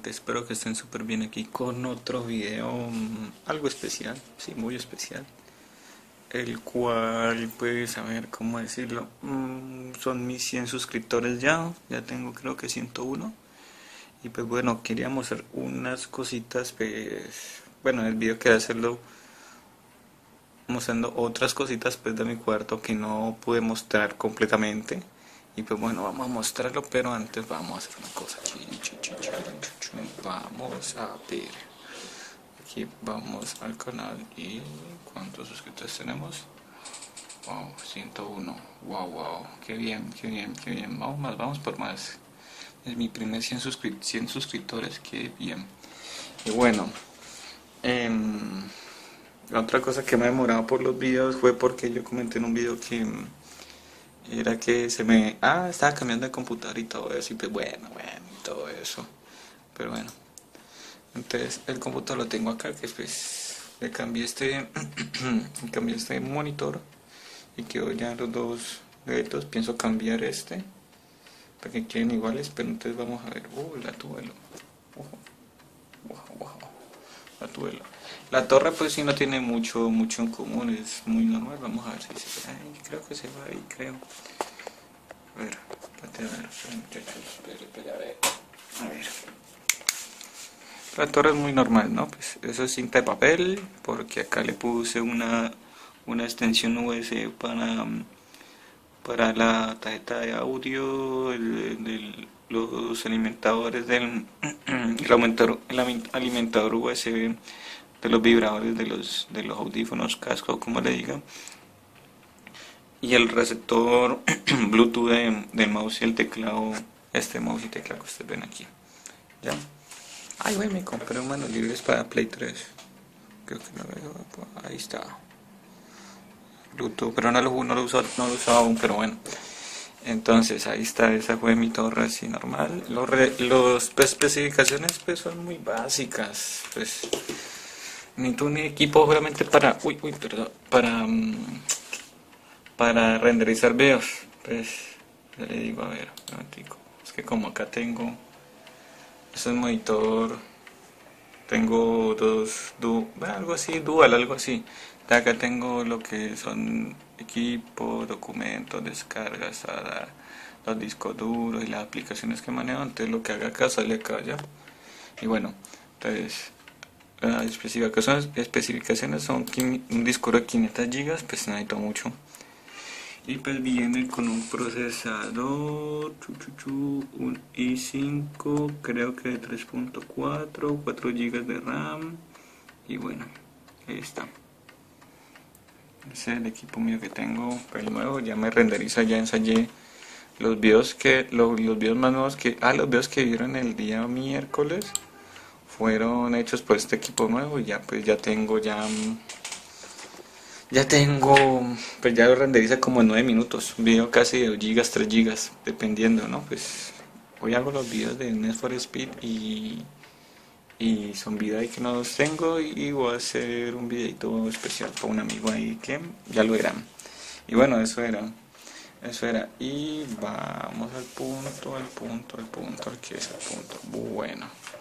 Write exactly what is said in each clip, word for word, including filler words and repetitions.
gente, espero que estén súper bien aquí con otro video, mm, algo especial, sí, muy especial, el cual, pues, a ver, ¿cómo decirlo? Mm, son mis cien suscriptores ya, ya tengo creo que ciento uno, y pues bueno, quería mostrar unas cositas, pues, bueno, en el video quería hacerlo mostrando otras cositas pues de mi cuarto que no pude mostrar completamente. Y pues bueno, vamos a mostrarlo, pero antes vamos a hacer una cosa. Vamos a ver. Aquí vamos al canal y ¿cuántos suscriptores tenemos? Wow, ciento uno. Wow, wow. Qué bien, qué bien, qué bien. Vamos más, vamos por más. Es mi primer cien, suscri cien suscriptores, qué bien. Y bueno, eh, la otra cosa que me ha demorado por los videos fue porque yo comenté en un video que mm, era que se me... Ah, estaba cambiando de computador y todo eso, y pues bueno, bueno, y todo eso. Pero bueno, entonces el computador lo tengo acá, que pues le cambié este, le cambié este monitor y quedó ya los dos dedos. Pienso cambiar este para que queden iguales, pero entonces vamos a ver. Uh, la tuelo. Ojo. Wow, wow. La tuela. La torre pues sí no tiene mucho mucho en común, es muy normal. Vamos a ver si se... Ay, creo que se va ahí, creo. A ver, espérate, a ver, muchachos, espere, espere, a ver. A ver. La torre es muy normal, ¿no? Pues eso es cinta de papel, porque acá le puse una, una extensión U S B para, para la tarjeta de audio, el, el, los alimentadores del el alimentador, el alimentador U S B de los vibradores de los, de los audífonos, casco, como le diga, y el receptor Bluetooth de, del mouse y el teclado, este mouse y teclado que ustedes ven aquí. ¿Ya? Ay, güey, me compré un manos libres para Play tres. Creo que lo veo, ahí está. Bluetooth, pero no lo, no lo uso, no lo uso aún, pero bueno. Entonces ahí está, esa fue mi torre así normal. Los, re, los pues, especificaciones pues son muy básicas, pues necesito un equipo solamente para, uy, uy, perdón, para, um, para renderizar videos. Pues ya le digo, a ver, un momentico. Es que como acá tengo, este es monitor, tengo dos, du, bueno, algo así, dual, algo así. De acá tengo lo que son equipo, documentos, descargas, a la, los discos duros y las aplicaciones que manejo. Entonces lo que haga acá sale acá ya. Y bueno, entonces las especificaciones, especificaciones son un disco de quinientos gigas, pues necesito mucho. Y pues viene con un procesador, chu, chu, chu, un i cinco, creo que de tres punto cuatro, cuatro gigas de RAM. Y bueno, ahí está. Ese es el equipo mío que tengo, pues nuevo, ya me renderiza, ya ensayé los videos que, los, los videos más nuevos que, ah, los videos que vieron el día miércoles fueron hechos por este equipo nuevo y ya pues ya tengo ya ya tengo pues ya lo renderiza como en nueve minutos, un video casi de dos gigas, tres gigas, dependiendo, ¿no? Pues hoy hago los videos de Need for Speed y y son videos ahí que no los tengo y voy a hacer un videito especial para un amigo ahí que ya lo verán. Y bueno, eso era, eso era. Y vamos al punto, al punto, al punto, al que es el punto. Bueno.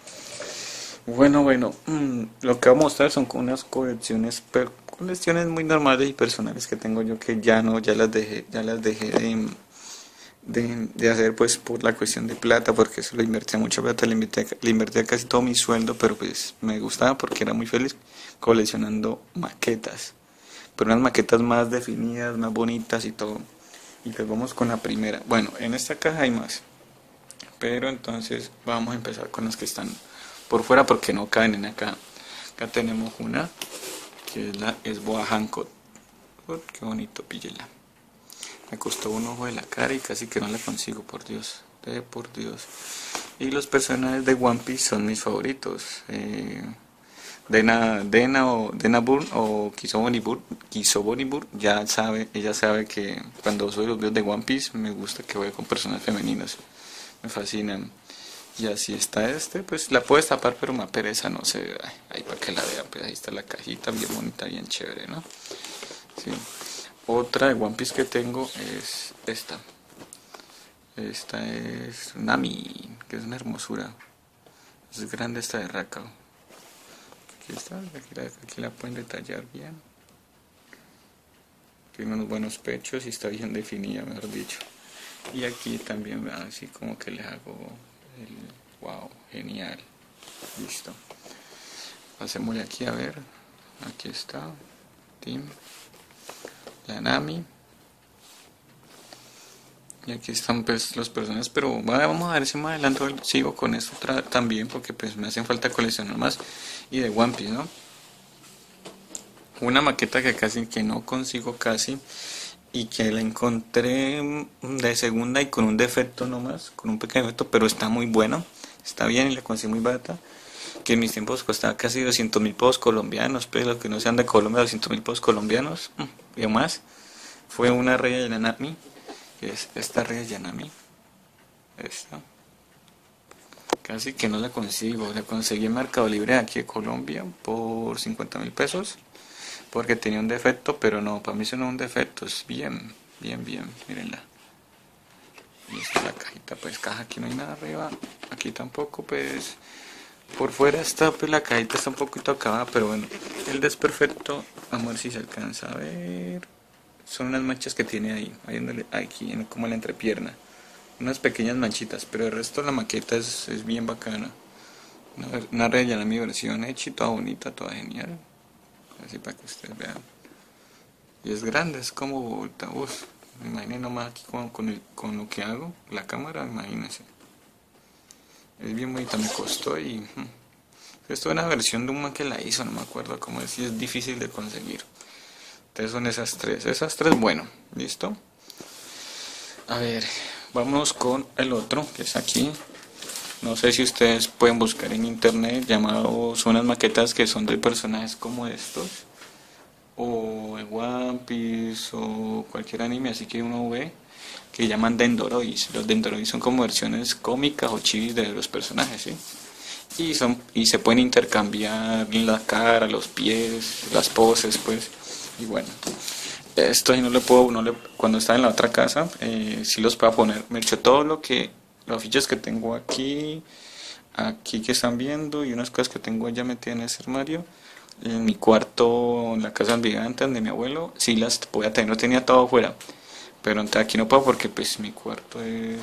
Bueno, bueno, mm, lo que voy a mostrar son unas colecciones, per- colecciones muy normales y personales que tengo yo que ya no, ya las dejé, ya las dejé de, de, de hacer pues por la cuestión de plata, porque eso lo invertía mucha plata, le invertía, le invertía casi todo mi sueldo, pero pues me gustaba porque era muy feliz coleccionando maquetas, pero unas maquetas más definidas, más bonitas y todo. Y pues vamos con la primera. Bueno, en esta caja hay más, pero entonces vamos a empezar con las que están por fuera porque no caben en acá. Acá tenemos una que es la Esboa Hancock. Oh, qué bonito, píllela. Me costó un ojo de la cara y casi que no la consigo, por Dios, de por Dios. Y los personajes de One Piece son mis favoritos. Eh, Dena, Dena o Dena Burn o Kisoboni Burn, Kisoboni Burn, ya sabe, ella sabe que cuando soy los videos de One Piece me gusta que vaya con personas femeninas. Me fascinan. Y así está este, pues la puedes tapar, pero me pereza, no sé, ay, ahí para que la vean, pues ahí está la cajita, bien bonita, bien chévere, ¿no? Sí. Otra de One Piece que tengo es esta. Esta es Nami, que es una hermosura. Es grande esta de Rakao. Aquí está, aquí la, aquí la pueden detallar bien. Tiene unos buenos pechos y está bien definida, mejor dicho. Y aquí también, así como que le hago el wow, genial. Listo. Pasémosle aquí a ver. Aquí está. Team. La Nami. Y aquí están pues los personajes, pero bueno, vamos a ver si más adelante sigo con esto también, porque pues me hacen falta coleccionar más. Y de One Piece, ¿no? Una maqueta que casi que no consigo casi, y que la encontré de segunda y con un defecto nomás, con un pequeño defecto, pero está muy bueno, está bien y la conseguí muy barata, que en mis tiempos costaba casi doscientos mil pesos colombianos, pero los que no sean de Colombia, doscientos mil pesos colombianos, y más. Fue una Raya de Yanami, que es esta Raya de Yanami, esta. Casi que no la consigo, la conseguí en Mercado Libre aquí de Colombia por cincuenta mil pesos, porque tenía un defecto, pero no, para mí eso no es un defecto, es bien, bien, bien, mírenla. Y esta es la cajita, pues caja, aquí no hay nada arriba, aquí tampoco, pues por fuera está, pues la cajita está un poquito acabada, pero bueno, el desperfecto, vamos a ver si se alcanza a ver, son unas manchas que tiene ahí, ahí donde, aquí, en, como en la entrepierna, unas pequeñas manchitas, pero el resto de la maqueta es, es bien bacana. Una, una Raya mi versión hecha y toda bonita, toda genial, así para que ustedes vean. Y es grande, es como altavoz. Imaginen nomás aquí con, con, el, con lo que hago, la cámara, imagínense. Es bien bonita, me costó y... Hmm, esto es una versión de un man que la hizo, no me acuerdo cómo es, y es difícil de conseguir. Entonces son esas tres, esas tres, bueno, ¿listo? A ver, vamos con el otro, que es aquí. No sé si ustedes pueden buscar en internet, llamados, son unas maquetas que son de personajes como estos, o en One Piece, o cualquier anime así que uno ve, que llaman Dendoroids. Los Dendoroids son como versiones cómicas o chivis de los personajes, ¿sí? Y, son, y se pueden intercambiar la cara, los pies, las poses, pues, y bueno. Esto ahí no le puedo, no le, cuando estaba en la otra casa, eh, sí los puedo poner. Me he hecho todo lo que, los fichas que tengo aquí, aquí que están viendo, y unas cosas que tengo ya metidas en ese armario. En mi cuarto, en la casa gigante de mi abuelo, sí las podía tener, no tenía todo afuera. Pero aquí no puedo porque pues mi cuarto es...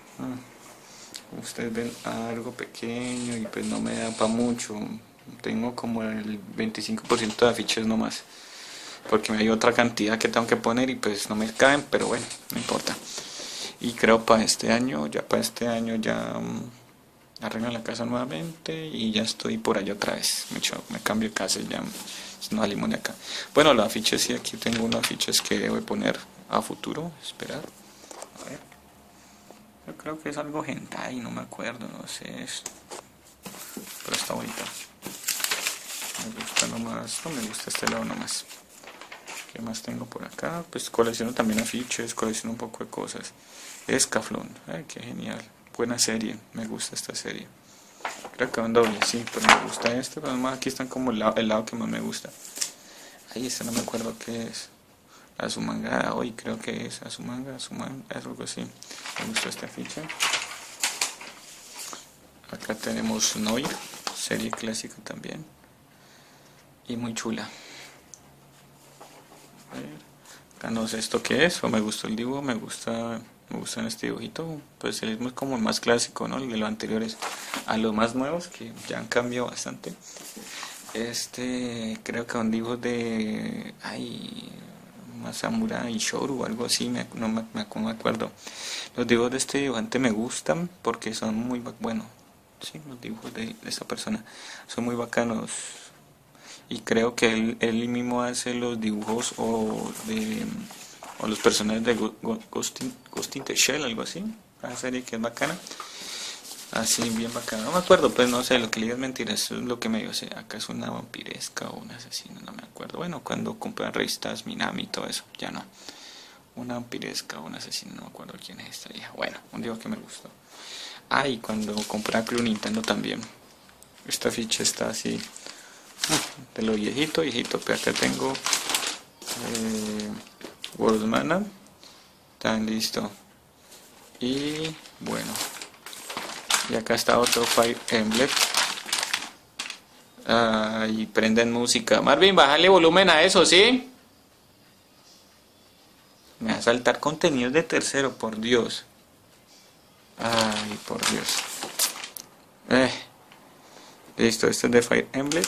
Ah, ustedes ven algo pequeño y pues no me da para mucho. Tengo como el veinticinco por ciento de afiches nomás, porque me hay otra cantidad que tengo que poner y pues no me caen, pero bueno, no importa. Y creo para este año, ya para este año ya um, arreglo la casa nuevamente y ya estoy por allá otra vez. Me, echo, me cambio de casa y ya no salimos de acá. Bueno, los afiches sí, aquí tengo unos afiches que voy a poner a futuro, esperar. A ver. Yo creo que es algo hentai, no me acuerdo, no sé. Es... pero está bonito. Me gusta nomás, no me gusta este lado nomás. ¿Qué más tengo por acá? Pues colecciono también afiches, colecciono un poco de cosas. Escaflón, ay, qué genial. Buena serie, me gusta esta serie. Creo que va en doble, sí, pero me gusta este. Pero además aquí están como el lado, el lado que más me gusta. Ay, este no me acuerdo qué es. Azumanga, hoy creo que es Azumanga, Azumanga, algo así. Me gustó esta ficha. Acá tenemos Noir, serie clásica también. Y muy chula. A ver, acá no sé esto qué es, o me gustó el dibujo, me gusta, me gusta este dibujito. Pues el es como el más clásico, ¿no? El de los anteriores a los más nuevos, que ya han cambiado bastante. Este, creo que un dibujo de... ay... Masamura y Shoru o algo así, me, no me, me, me acuerdo. Los dibujos de este dibujante me gustan porque son muy buenos. Sí, los dibujos de, de esta persona son muy bacanos. Y creo que él, él mismo hace los dibujos o de o los personajes de Ghost in, Ghost in the Shell, algo así. Una serie que es bacana. Así, bien bacana. No me acuerdo, pues no sé, lo que le digo es mentira, eso es lo que me dio. O sea, acá es una vampiresca o una asesina, no me acuerdo. Bueno, cuando compré revistas Minami y todo eso, ya no. Una vampiresca o una asesina, no me acuerdo quién es esta vieja. Bueno, un día que me gustó. Ah, y cuando compré Club Nintendo también. Esta ficha está así, de lo viejito, viejito. Pero acá tengo eh, Worldmana, tan listo. Y bueno. Y acá está otro Fire Emblem, Ay, prenden música. Marvin, bájale volumen a eso, ¿sí? Me va a saltar contenidos de tercero, por Dios. Ay, por Dios. Eh, listo, este es de Fire Emblem.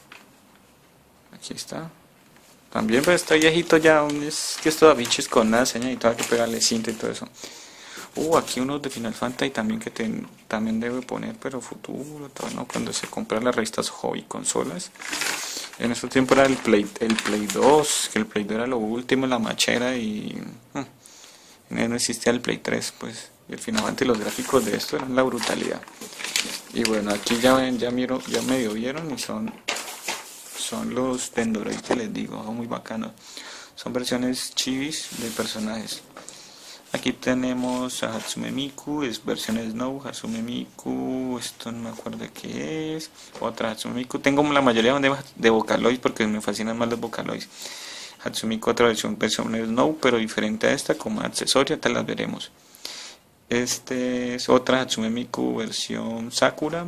Aquí está. También, pero está viejito ya. Es que esto da bichos con nada, señor, y tengo que pegarle cinta y todo eso. Uh, aquí unos de Final Fantasy también que te, también debe poner, pero futuro, todo, ¿no? Cuando se compran las revistas Hobby Consolas. En ese tiempo era el Play, el Play dos, que el Play dos era lo último, la machera y... Hmm, no existía el Play tres, pues. Y al final ante los gráficos de esto eran la brutalidad. Y bueno, aquí ya ven, ya miro, ya medio vieron y son... Son los Dendoroid que les digo, son muy bacanos. Son versiones chivis de personajes. Aquí tenemos a Hatsume Miku, es versión Snow, Hatsume Miku, esto no me acuerdo de qué es, otra Hatsume Miku, tengo la mayoría de, de Vocaloid porque me fascinan más los Vocaloids. Hatsume Miku otra versión, versión Snow, pero diferente a esta, como accesorio, te las veremos. Este es otra Hatsume Miku versión Sakura,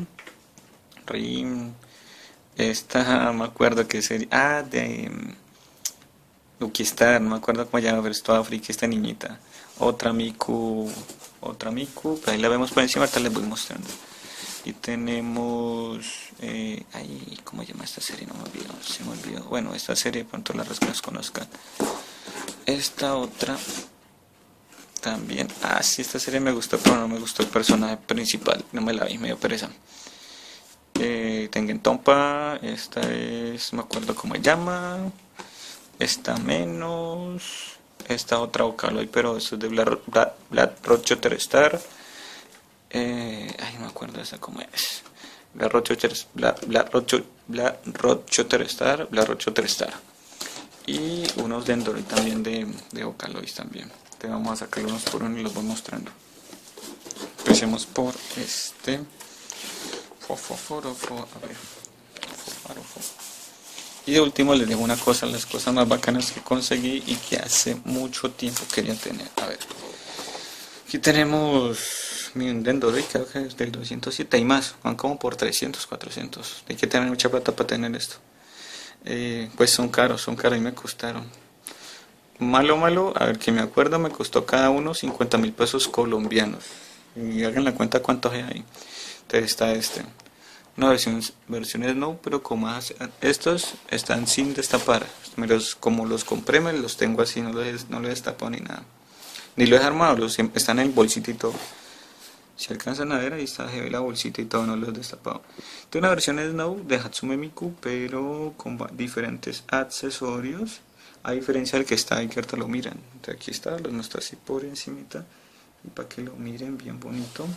Rim, esta no me acuerdo qué sería, ah, de um, Lucky Star, no me acuerdo cómo se llama, pero es toda friki esta niñita. Otra Miku, otra Miku, pero ahí la vemos por encima, ahorita les voy mostrando. Y tenemos, eh, ay, ¿cómo se llama esta serie? No me olvido, se me olvidó. Bueno, esta serie de pronto las las conozcan. Esta otra, también, ah, sí, esta serie me gustó, pero no me gustó el personaje principal, no me la vi, me dio pereza. Eh, Tengen Tompa, esta es, me acuerdo cómo se llama, esta menos... Esta otra Vocaloid, pero esto es de Black, Black, Black Rock Shooter Star. Eh, ay, no me acuerdo esa cómo es. Black Rock Shooter, Black, Black Rock, Black Rock Shooter Star, Black Rock Shooter Star. Y unos Dendoroid también de, de Vocaloid también. Te vamos a sacar unos por uno y los voy mostrando. Empecemos por este. Fo, fo, fo, fo, a ver. Fo, fo, fo. Y de último les dejo una cosa, las cosas más bacanas que conseguí y que hace mucho tiempo quería tener. A ver, aquí tenemos mi Dendoroid, creo que es del doscientos siete y más, van como por trescientos, cuatrocientos. Hay que tener mucha plata para tener esto. Eh, pues son caros, son caros y me costaron. Malo, malo, a ver que me acuerdo, me costó cada uno cincuenta mil pesos colombianos. Y hagan la cuenta cuántos hay ahí. Entonces está este. Una versión, versión Snow, pero como más, estos están sin destapar. Me los, como los compré, me los tengo así, no los, no los destapo ni nada. Ni los he armado, los, están en el bolsito y todo. Si alcanzan a ver, ahí está la bolsita y todo, no los he destapado. Tengo una versión Snow de Hatsume Miku, pero con diferentes accesorios. A diferencia del que está ahí, que ahorita lo miran. Entonces aquí está, los muestro así por encimita. Y para que lo miren bien bonito.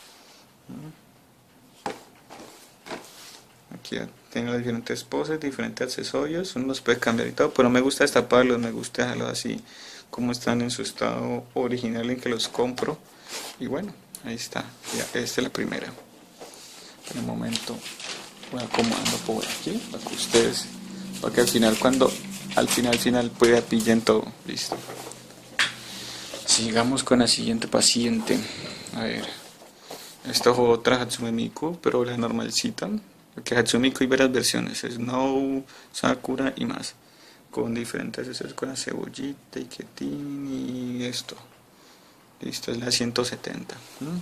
Aquí tengo diferentes poses, diferentes accesorios, uno los puede cambiar y todo, pero me gusta destaparlos, me gusta dejarlos así como están en su estado original en que los compro. Y bueno, ahí está, ya, esta es la primera. En un momento voy acomodando por aquí para que ustedes, para que al final cuando, al final final pueda pillen todo, listo. Sigamos con la siguiente paciente. A ver, esta es otra Hatsume Miku, pero la normalcita. Porque Hatsume Miku hay varias versiones, Snow, Sakura y más, con diferentes accesorios, con la cebollita y quetín y esto. Listo, es la ciento setenta. ¿Mm?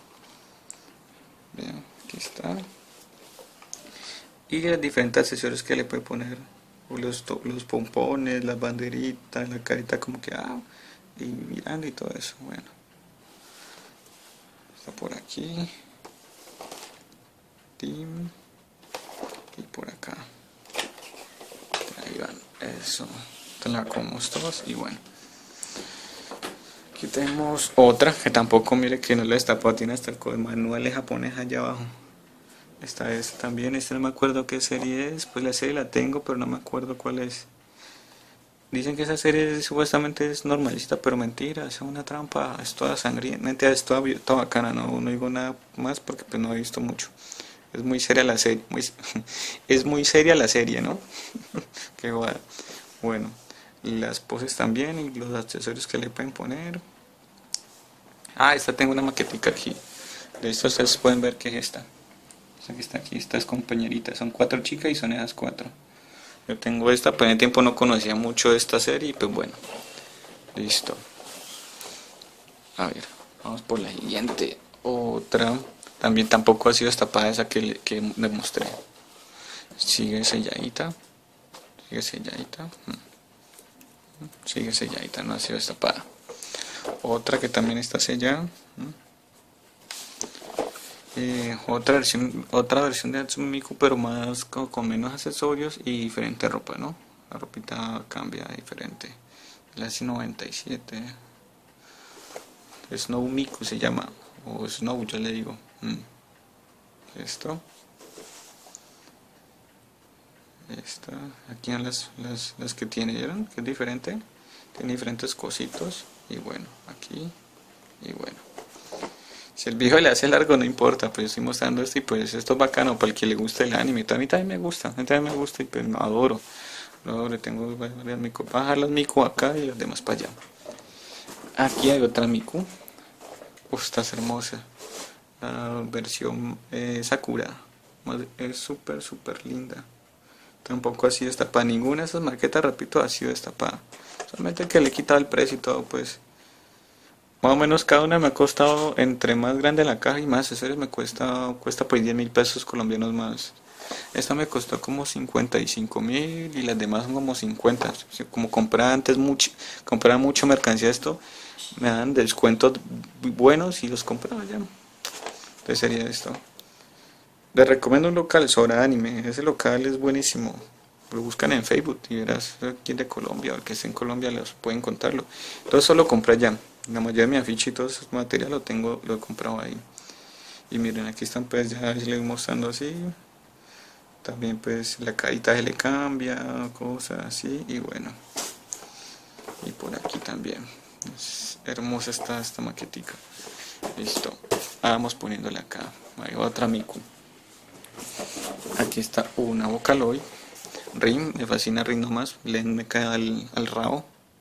Vean, aquí está. Y los diferentes accesorios que le puede poner, los, los pompones, las banderitas, la carita como que ah, y mirando y todo eso. Bueno, está por aquí. Tim. Y por acá, ahí van, eso, te la comemos todos y bueno. Aquí tenemos otra que tampoco, mire que no le destapó, tiene hasta el manual de japonés allá abajo. Esta es también, esta no me acuerdo qué serie es, pues la serie la tengo pero no me acuerdo cuál es. Dicen que esa serie supuestamente es normalista, pero mentira, es una trampa, es toda sangrienta, es toda, toda bacana, no, no digo nada más porque pues no he visto mucho. Es muy seria la serie, muy, es muy seria la serie, ¿no? Qué guay. Bueno, las poses también y los accesorios que le pueden poner. Ah, esta tengo una maquetica aquí. De esto ustedes pueden ver que es esta. Esta que está aquí, estas compañeritas, son cuatro chicas y son esas cuatro. Yo tengo esta, pero en el tiempo no conocía mucho de esta serie y pues bueno, listo. A ver, vamos por la siguiente. Otra, también tampoco ha sido destapada esa que, le- que demostré. Sigue selladita, sigue selladita, mm, sigue selladita, no ha sido destapada. Otra que también está sellada. mm. Eh, otra versión, otra versión de Hatsune Miku, pero más con, con menos accesorios y diferente ropa, ¿no? La ropita cambia diferente. La S noventa y siete. Snow Miku se llama. O Snow, yo le digo. Mm. Esto. Esta. Aquí en las, las, las que tiene, ¿vieron? Que es diferente. Tiene diferentes cositos. Y bueno, aquí. Y bueno. Si el viejo le hace largo no importa, pues yo estoy mostrando esto y pues esto es bacano para el que le guste el anime. A mí también me gusta, a mí también me gusta y pues no adoro. Lo adoro, tengo varias Miku. Voy a dejar las Miku acá y las demás para allá. Aquí hay otra Miku. Uf, esta es hermosa. La versión eh, Sakura. Es súper, súper linda. Tampoco ha sido destapada. Ninguna de esas marquetas, repito, ha sido destapada. Solamente que le he quitado el precio y todo, pues. Más o menos cada una me ha costado, entre más grande la caja y más accesorios, me cuesta, cuesta pues diez mil pesos colombianos más. Esta me costó como cincuenta y cinco mil y las demás son como cincuenta. Como compraba antes mucho, compraba mucho mercancía esto, me dan descuentos buenos y los compraba ya. Entonces sería esto. Les recomiendo un local, Sora Anime. Ese local es buenísimo. Lo buscan en Facebook y verás quién de Colombia o el que esté en Colombia los pueden contarlo. Entonces solo compré allá. La mayoría de mi afiche y todo ese material lo tengo, lo he comprado ahí. Y miren, aquí están pues ya les voy mostrando así. También pues la carita se le cambia, cosas así. Y bueno. Y por aquí también. Es hermosa esta, esta maquetica. Listo. Vamos poniéndole acá. Hay otra Miku. Aquí está una Vocaloid. Rin, me fascina Rin nomás. Len me cae al, al rabo.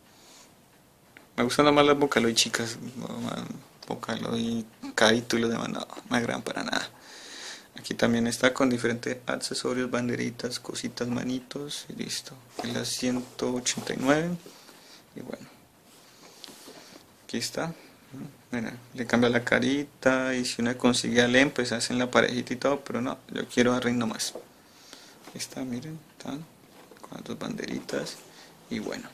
Me gustan más las Vocaloid chicas. No, man, Vocaloid, Kaito y los demás, no, no me agradan para nada. Aquí también está con diferentes accesorios, banderitas, cositas, manitos. Y listo. Aquí la ciento ochenta y nueve. Y bueno. Aquí está. Mira, le cambia la carita. Y si uno consigue a Len, pues hacen la parejita y todo. Pero no, yo quiero a Rin nomás. Ahí está, miren. Están con las dos banderitas. Y bueno.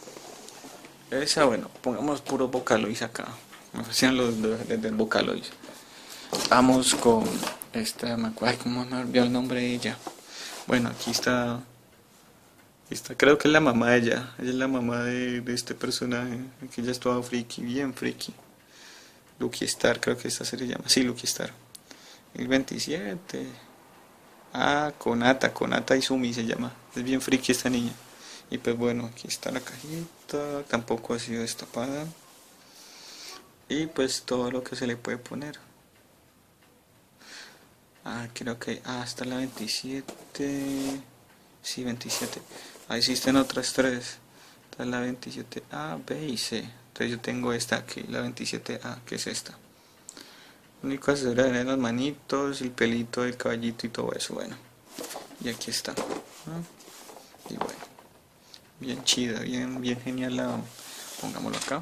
Esa, bueno, pongamos puros Vocaloids acá. Me fascinan los de, de Vocaloids. Vamos con esta, me acuerdo, ay, cómo me olvidó el nombre de ella. Bueno, aquí está, aquí está, creo que es la mamá de ella. Ella es la mamá de, de este personaje. Aquí ella es toda friki, bien friki. Lucky Star, creo que esta serie se llama. Sí, Lucky Star. El veintisiete. Ah, Konata, Konata Izumi se llama. Es bien friki esta niña. Y pues bueno, aquí está la cajita, tampoco ha sido destapada. Y pues todo lo que se le puede poner. Ah, creo que ah, hasta la veintisiete. Sí, veintisiete. Ahí existen otras tres. Está la veintisiete A, B y C. Entonces yo tengo esta aquí, la veintisiete A, que es esta. Lo único que se debe las manitos, el pelito del caballito y todo eso. Bueno, y aquí está. ¿No? Y bueno. Bien chida, bien, bien genial la, pongámoslo acá.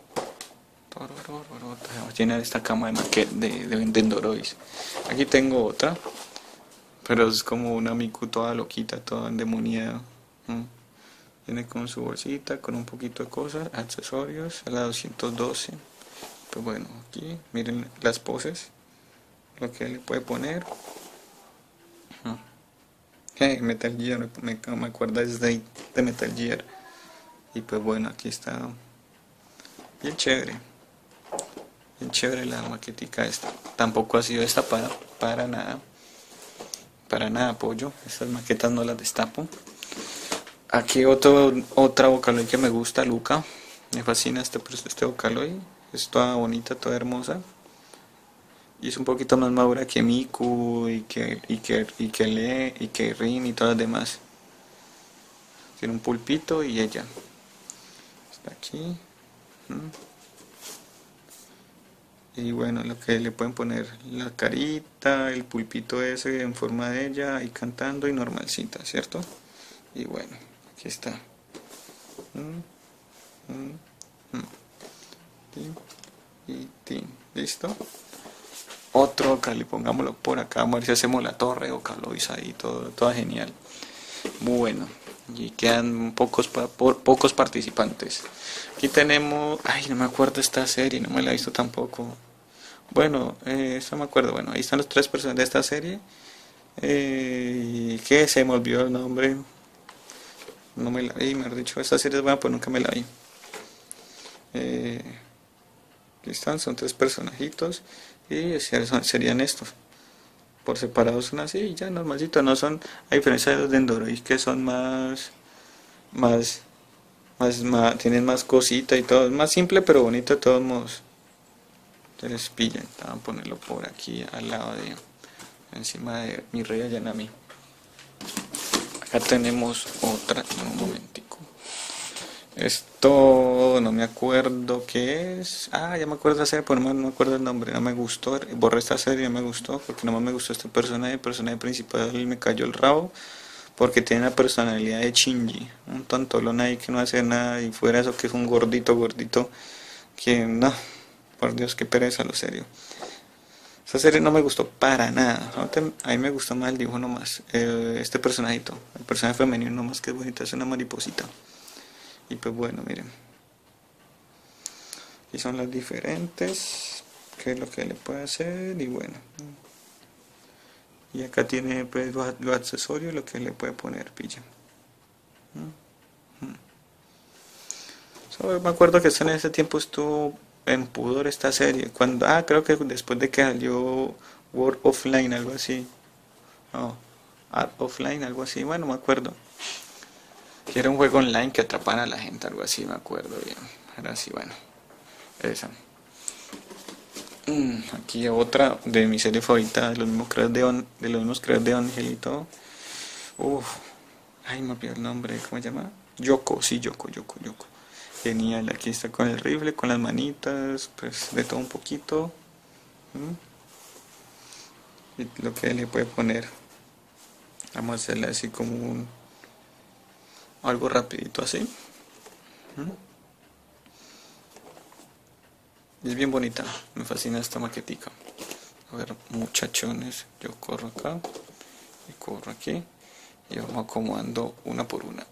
Vamos a llenar esta cama de maquet de, de vendedoroides. Aquí tengo otra, pero es como una Miku toda loquita, toda endemoniada. ¿Mm? Viene con su bolsita, con un poquito de cosas, accesorios, a la doscientos doce. Pues bueno, aquí miren las poses, lo que le puede poner. ¿Mm? Hey, Metal Gear, me, me, me acuerdo de, de Metal Gear. Y pues bueno, aquí está bien chévere. Bien chévere la maquetica esta. Tampoco ha sido destapada para nada. Para nada, pollo. Estas maquetas no las destapo. Aquí otro, otra Vocaloid que me gusta, Luca. Me fascina este, este Vocaloid. Es toda bonita, toda hermosa. Y es un poquito más madura que Miku y que, y que, y que Le y que Rin y todas las demás. Tiene un pulpito y ella. Está aquí. ¿Mm? Y bueno, lo que le pueden poner la carita, el pulpito ese en forma de ella, ahí cantando y normalcita, ¿cierto? Y bueno, aquí está. Mm, mm, mm. Tin y tin. ¿Listo? Otro acá, le pongámoslo por acá, vamos a ver si hacemos la torre o Calois ahí, todo, todo genial. Bueno, y quedan pocos, pa- por- pocos participantes. Aquí tenemos, ay, no me acuerdo esta serie, no me la he visto tampoco. Bueno, eh, eso me acuerdo. Bueno, ahí están los tres personajes de esta serie. Eh, que se me olvidó el nombre. No me la vi, me han dicho. Esta serie es buena, pues nunca me la vi. Eh, aquí están, son tres personajitos. Y serían estos. Por separado son así, ya normalito. No son, a diferencia de los de Endoroid, que son más, más, más, más, tienen más cosita y todo. Es más simple, pero bonito de todos modos. Se les pillan. Vamos a ponerlo por aquí al lado de, encima de mi rey Ayanami. Acá tenemos otra, un momentico. Esto no me acuerdo qué es. Ah, ya me acuerdo de la serie, pero no me acuerdo el nombre. No me gustó. Borré esta serie, no me gustó. Porque nomás me gustó este personaje. El personaje principal me cayó el rabo. Porque tiene la personalidad de Shinji. Un tontolón ahí que no hace nada. Y fuera eso que es un gordito, gordito. Que no. Por Dios, qué pereza, lo serio. Esta serie no me gustó para nada. A mí me gustó más el dibujo nomás. Eh, este personajito. El personaje femenino nomás que es bonito. Es una mariposita. Y pues bueno, miren. Aquí son las diferentes. Qué es lo que le puede hacer. Y bueno. Y acá tiene pues los, los accesorios. Lo que le puede poner. Pilla. So, me acuerdo que en ese tiempo estuvo en pudor esta serie. Cuando, ah, creo que después de que salió World Offline, algo así. No, Art Offline, algo así. Bueno, me acuerdo. Que era un juego online que atrapara a la gente, algo así, me acuerdo bien. Era así, bueno. Esa. Mm, aquí otra de mi serie favorita, de los mismos creadores de, On- de los mismos creadores de Ángel y todo. Uf, ay, me olvidé el nombre, ¿cómo se llama? Yoko, sí, Yoko, Yoko, Yoko. Genial, aquí está con el rifle, con las manitas, pues de todo un poquito. ¿Mm? Y lo que le puede poner. Vamos a hacerle así como un algo rapidito así. ¿Mm? Y es bien bonita, me fascina esta maquetica. A ver, muchachones, yo corro acá y corro aquí y vamos acomodando una por una.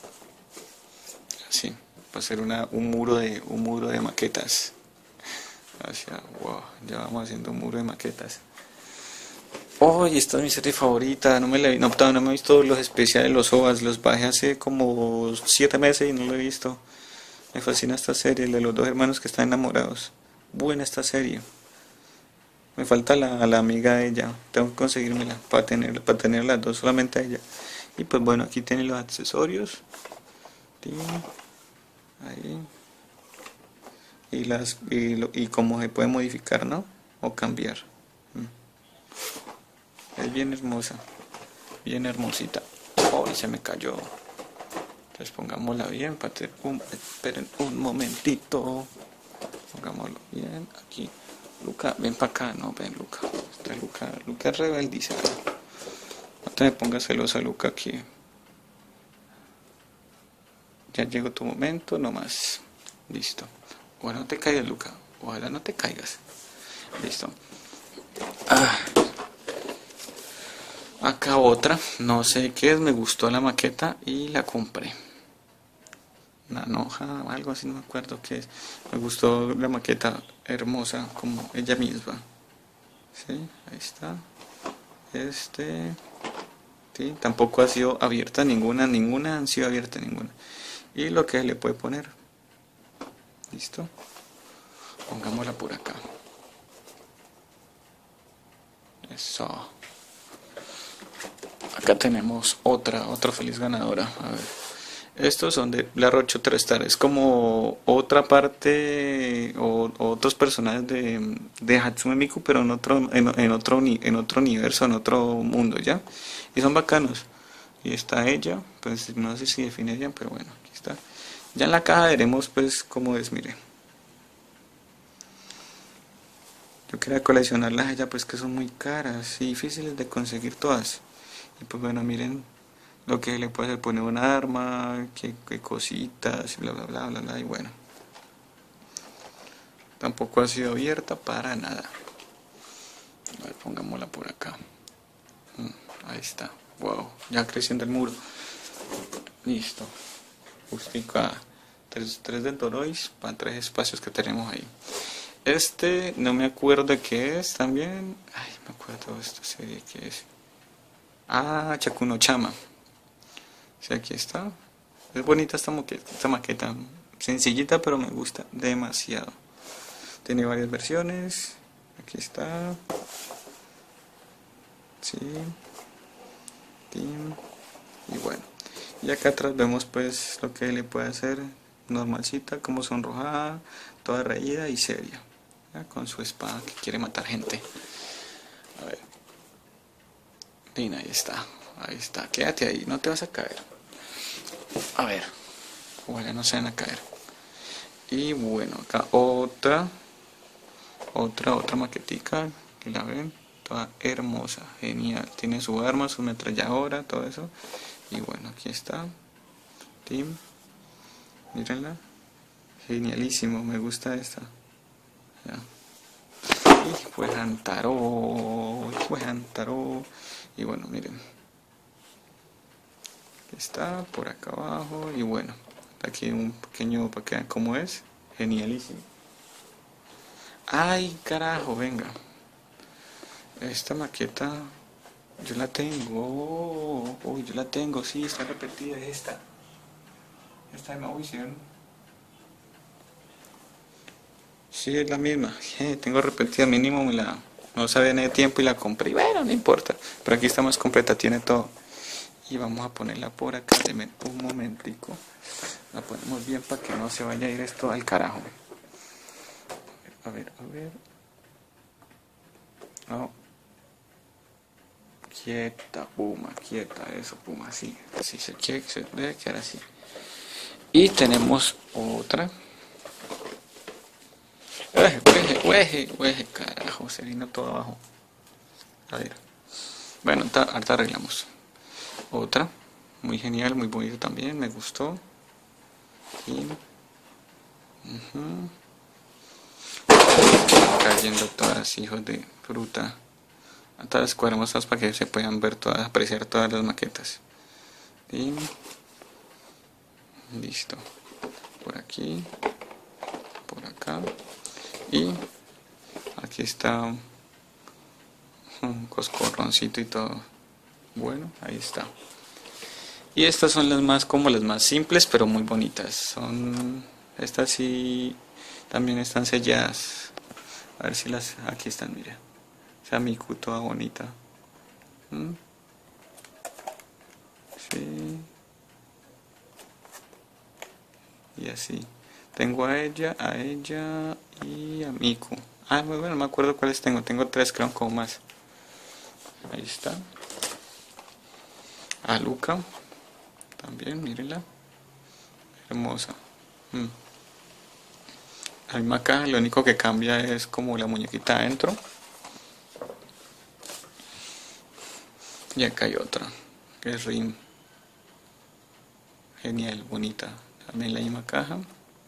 Así, va a ser una, un muro de un muro de maquetas. Hacia, wow, ya vamos haciendo un muro de maquetas. Oh, y esta es mi serie favorita, no me la he, no, no me he visto los especiales, los O V As, los bajé hace como siete meses y no lo he visto. Me fascina esta serie, la de los dos hermanos que están enamorados. Buena esta serie. Me falta la, la amiga de ella, tengo que conseguírmela para tener, para tener las dos, solamente a ella. Y pues bueno, aquí tienen los accesorios. Tin, ahí. Y las y, lo, y cómo se puede modificar, ¿no? O cambiar. Mm. Es bien hermosa, bien hermosita. Oh, y se me cayó. Entonces pongámosla bien para tener un, esperen un momentito. Pongámoslo bien aquí. Luca, ven para acá, no, ven Luca. Está Luca, Luca es rebeldiza. No te me pongas celosa, Luca, aquí. Ya llegó tu momento, nomás. Listo. Ojalá no te caigas, Luca. Ojalá no te caigas. Listo. Ah, acá otra. No sé qué es. Me gustó la maqueta y la compré. Una hoja o algo así, no me acuerdo qué es. Me gustó la maqueta hermosa como ella misma. Sí, ahí está. Este. Sí, tampoco ha sido abierta ninguna, ninguna han sido abierta ninguna. Y lo que le puede poner. Listo. Pongámosla por acá. Eso. Acá tenemos otra, otra feliz ganadora. A ver. Estos son de la Rocho tres Star. Es como otra parte o, o otros personajes de, de Hatsune Miku, pero en otro, en, en otro, uni- en otro universo, en otro mundo, ¿ya? Y son bacanos. Y está ella, pues no sé si define ella, pero bueno, aquí está. Ya en la caja veremos pues cómo es, mire. Yo quería coleccionarlas allá, pues que son muy caras y difíciles de conseguir todas. Y pues bueno, miren lo que le puede poner un arma, qué, qué cositas, bla bla bla bla bla, y bueno. Tampoco ha sido abierta para nada. A ver, pongámosla por acá. Mm, ahí está. Wow, ya creciendo el muro. Listo. Justico a tres, tres de Torois para tres espacios que tenemos ahí. Este no me acuerdo de qué es también. Ay, me acuerdo de esta serie que es. Ah, Chakuno Chama. Sí, aquí está. Es bonita esta maqueta, esta maqueta. Sencillita, pero me gusta demasiado. Tiene varias versiones. Aquí está. Sí. Team. Y bueno. Y acá atrás vemos pues lo que le puede hacer. Normalcita, como sonrojada, toda reída y seria. ¿Ya? Con su espada que quiere matar gente. A ver. Y ahí está. Ahí está. Quédate ahí, no te vas a caer. A ver. Ojalá no se van a caer. Y bueno, acá otra. Otra, otra maquetica. Que la ven. Toda hermosa. Genial. Tiene su arma, su ametralladora, todo eso. Y bueno, aquí está. Team. Mírenla. Genialísimo. Me gusta esta. Ya. Y pues Antaro. Pues Antaro. Y bueno, miren. Aquí está, por acá abajo. Y bueno, aquí un pequeño para que vean cómo es. Genialísimo. Ay, carajo, venga. Esta maqueta yo la tengo. Uy, yo la tengo, sí, está repetida. Es esta. Esta de Mauvisión. Sí, es la misma. Je, tengo repetida mínimo. Me la, no sabía en el tiempo y la compré. Y bueno, no importa. Pero aquí está más completa, tiene todo. Y vamos a ponerla por acá. Deme un momentico. La ponemos bien para que no se vaya a ir esto al carajo. A ver, a ver. No. Quieta, Puma, quieta, eso, Puma, así. Así se quiere, se debe quedar así. Y tenemos otra. Ueje, ueje, ueje, ueje, carajo, se vino todo abajo. A ver. Bueno, ahorita arreglamos. Otra. Muy genial, muy bonita también, me gustó. Y... Uh-huh. Cayendo todas, hijos de fruta. Todas cuadremos para que se puedan ver todas, apreciar todas las maquetas. Y listo. Por aquí, por acá. Y aquí está un coscorroncito y todo. Bueno, ahí está. Y estas son las más como las más simples, pero muy bonitas. Son estas sí también están selladas. A ver si las aquí están, mira. Esa Miku toda bonita. ¿Mm? Sí. Y así. Tengo a ella, a ella y a Miku. Ah, muy bueno, no me acuerdo cuáles tengo. Tengo tres, creo, como más. Ahí está. A Luca. También, mírenla. Hermosa. Mm. La misma caja, lo único que cambia es como la muñequita adentro. Y acá hay otra, que es Rim. Genial, bonita. También la misma caja.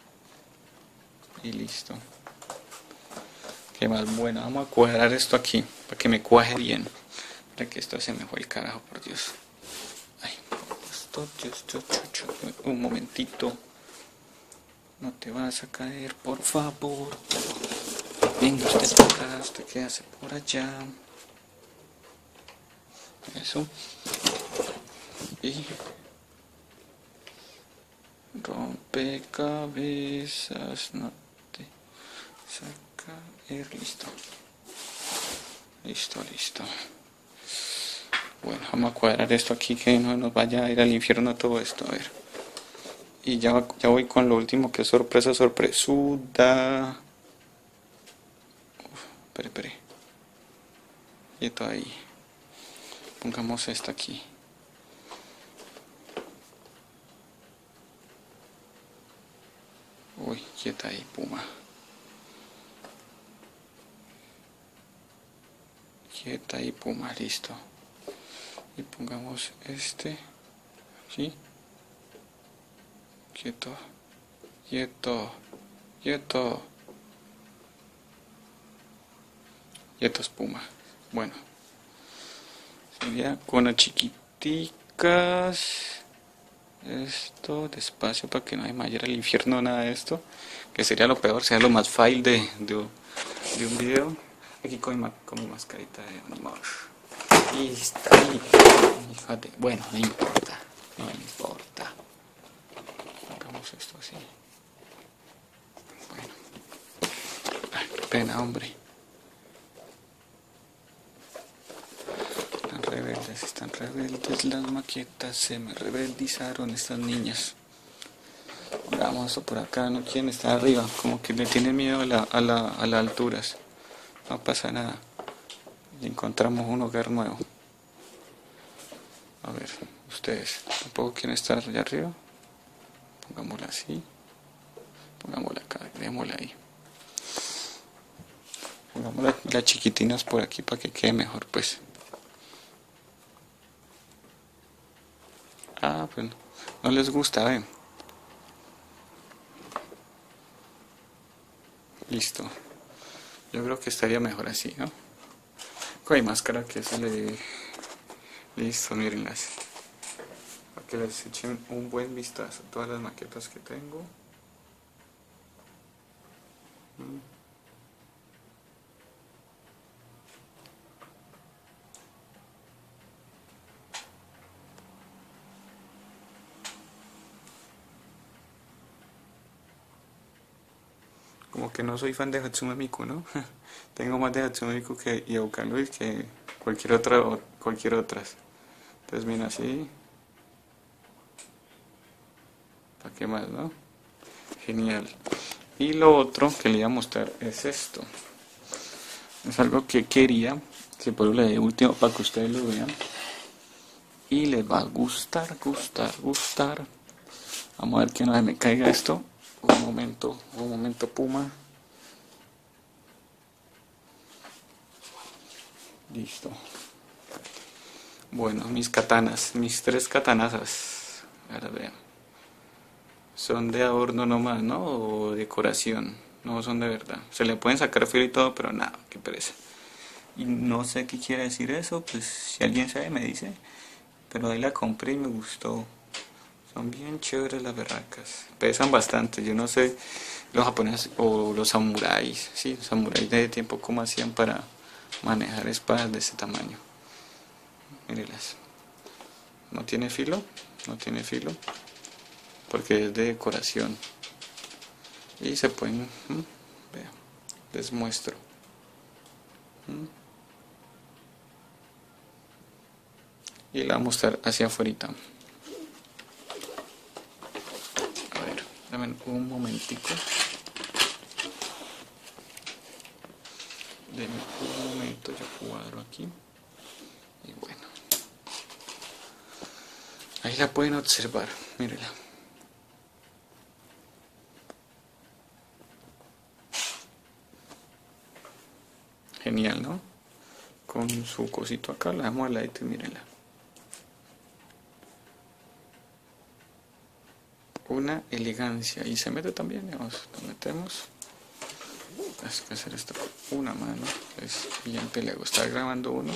Y listo. Qué más bueno. Vamos a cuadrar esto aquí, para que me cuaje bien. Para que esto se me fue el carajo, por Dios. Ay, esto, esto, un momentito. No te vas a caer, por favor. Venga usted por acá, usted qué hace por allá. Eso. Y rompecabezas, no te saca ir, listo. Listo, listo. Bueno, vamos a cuadrar esto aquí, que no nos vaya a ir al infierno todo esto, a ver. Y ya, ya voy con lo último, que es sorpresa, sorpresuda. Uf, espere, espere. Quieto ahí. Pongamos esta aquí. Uy, quieta ahí, Puma. quieta y puma, listo. Y pongamos este, ¿sí? Quieto, quieto, quieto. Quieto, espuma. Bueno, sería con las chiquiticas. Esto despacio para que no se me vaya al infierno nada de esto, que sería lo peor, sería lo más fail de, de, de un video. Aquí con mi, con mi mascarita de amor. Y está ahí. Fíjate. Bueno, no importa, no importa. Hagamos esto así. Bueno. Ay, qué pena, hombre. Están rebeldes, están rebeldes las maquetas, se me rebeldizaron estas niñas. Hagamos esto por acá, no quieren estar arriba, como que le tienen miedo a, la, a, la, a las alturas. No pasa nada, y encontramos un hogar nuevo. A ver, ustedes, ¿tampoco quieren estar allá arriba? Pongámosla así, pongámosla acá, démosla ahí. Pongamos las, las chiquitinas por aquí para que quede mejor, pues. Ah, pues no, no les gusta, ven. Listo. Yo creo que estaría mejor así, ¿no? Con máscara que se le... Listo, mírenlas. Para que les echen un buen vistazo a todas las maquetas que tengo. Como que no soy fan de Hatsune Miku, ¿no? Tengo más de Hatsune Miku que Yaukanui que cualquier otra o cualquier otras. Entonces mira así. ¿Para qué más, no? Genial. Y lo otro que le voy a mostrar es esto. Es algo que quería, que por lo de último para que ustedes lo vean. Y les va a gustar, gustar, gustar. Vamos a ver que no se me caiga esto. Un momento, un momento, Puma. Listo. Bueno, mis katanas, mis tres katanazas. Ahora vean. Son de adorno nomás, ¿no? O decoración. No son de verdad. Se le pueden sacar filo y todo, pero nada, qué pereza. Y no sé qué quiere decir eso, pues si alguien sabe me dice. Pero ahí la compré y me gustó. Son bien chéveres las berracas. Pesan bastante. Yo no sé los japoneses o los samuráis. Sí, los samuráis de tiempo cómo hacían para manejar espadas de ese tamaño. Mírenlas. No tiene filo. No tiene filo. Porque es de decoración. Y se pueden... ¿hmm? Vean. Les muestro. ¿hmm? Y la voy a mostrar hacia afuera. Dame un momentico. Deme un momento, yo cuadro aquí. Y bueno. Ahí la pueden observar, mírenla. Genial, ¿no? Con su cosito acá, la damos al lado y mírenla. Una elegancia, y se mete también, digamos, lo metemos. Hay que hacer esto con una mano, es bien pelego. Estar grabando uno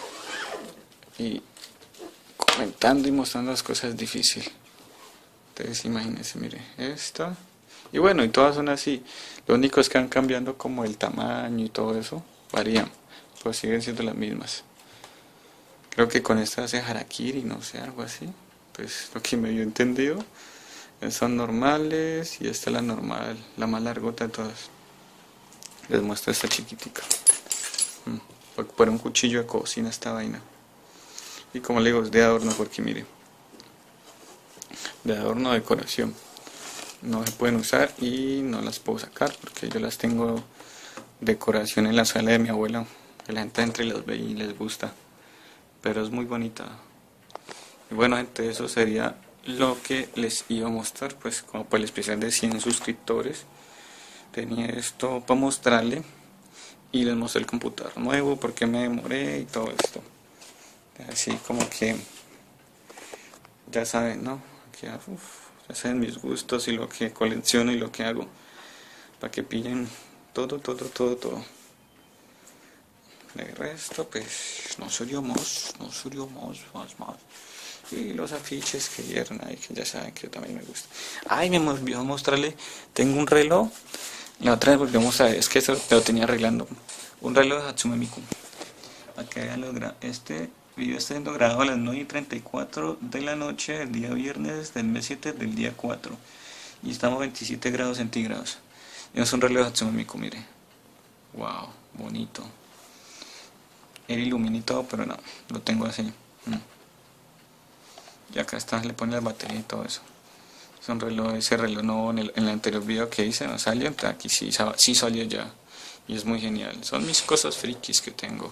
y comentando y mostrando las cosas es difícil. Entonces imagínense, mire, esta. Y bueno, y todas son así. Lo único es que van cambiando como el tamaño y todo eso, varían, pero siguen siendo las mismas. Creo que con esta hace harakiri, no sé, algo así. Pues lo que me dio entendido. Son normales y esta es la normal, la más largota de todas. Les muestro esta chiquitica. Voy a poner un cuchillo de cocina esta vaina. Y como le digo, es de adorno porque mire. De adorno, decoración. No se pueden usar y no las puedo sacar porque yo las tengo decoración en la sala de mi abuela. Que la gente entra y las ve y les gusta. Pero es muy bonita. Y bueno, gente, eso sería lo que les iba a mostrar, pues como por el especial de cien suscriptores tenía esto para mostrarle. y les mostré el computador nuevo, porque me demoré y todo esto. Así como que ya saben, ¿no? Que, uf, ya saben mis gustos y lo que colecciono y lo que hago. Para que pillen todo, todo, todo, todo. De resto, pues no subimos, no subimos más, más. Y los afiches que vieron ahí, que ya saben que también me gusta. Ay, me olvidó mostrarle, tengo un reloj. La otra vez volví a mostrar, es que eso lo tenía arreglando. Un reloj de Hatsume Miku. Para que vean los gra- este video está siendo grabado a las nueve y treinta y cuatro de la noche del día viernes del mes siete del día cuatro. Y estamos a veintisiete grados centígrados. Y es un reloj de Hatsume Miku, mire. Wow, bonito. Era ilumina y todo, pero no, lo tengo así. Mm. Y acá está, le pone la batería y todo eso. Es un reloj, ese reloj no, en el, en el anterior video que hice no salió, entonces aquí sí, sí salió ya. Y es muy genial. Son mis cosas frikis que tengo.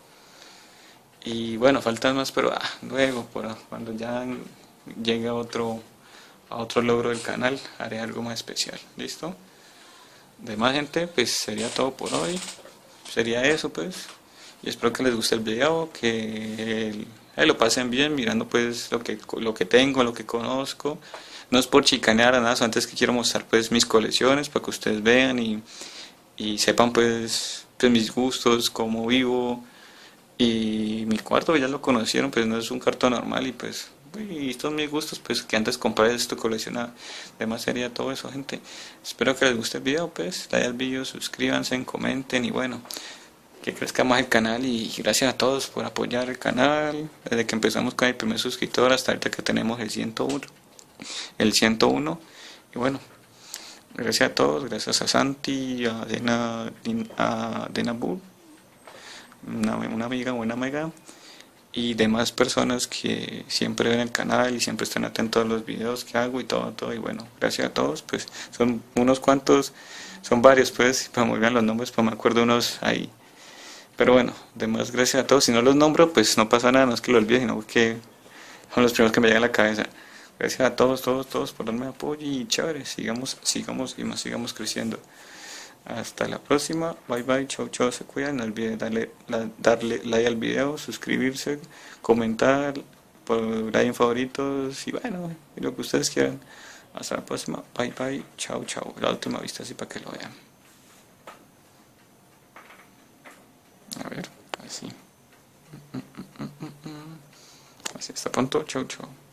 Y bueno, faltan más, pero ah, luego, por, cuando ya llegue a otro, a otro logro del canal, haré algo más especial. ¿Listo? De más gente, pues sería todo por hoy. Sería eso, pues. Y espero que les guste el video, que el- eh, lo pasen bien mirando pues lo que, lo que tengo, lo que conozco. No es por chicanear a nada, antes que quiero mostrar pues mis colecciones para que ustedes vean y, y sepan pues, pues mis gustos, cómo vivo. Y mi cuarto ya lo conocieron, pues no es un cuarto normal y pues y estos mis gustos, pues que antes compré esto coleccionaba. Además sería todo eso, gente. Espero que les guste el video, pues, like al video, suscríbanse, comenten y bueno, que crezca más el canal y gracias a todos por apoyar el canal desde que empezamos con el primer suscriptor hasta ahorita que tenemos el ciento uno, el ciento uno y bueno, gracias a todos, gracias a Santi, a Dena, a Dena Bull, una, una amiga, buena amiga y demás personas que siempre ven el canal y siempre están atentos a los videos que hago y todo, todo y bueno, gracias a todos, pues son unos cuantos, son varios pues, para me olvidan los nombres, pues me acuerdo unos ahí. Pero bueno, demás gracias a todos. Si no los nombro, pues no pasa nada, no es que lo olvide, sino que son los primeros que me llegan a la cabeza. Gracias a todos, todos, todos por darme apoyo y chévere, sigamos, sigamos y más sigamos creciendo. Hasta la próxima, bye bye, chau chau, se cuidan, no olviden darle, la- darle like al video, suscribirse, comentar, por like en favoritos y bueno, y lo que ustedes quieran. Hasta la próxima, bye bye, chau chau, la última vista así para que lo vean. A ver, así. Así, hasta pronto, chau chau.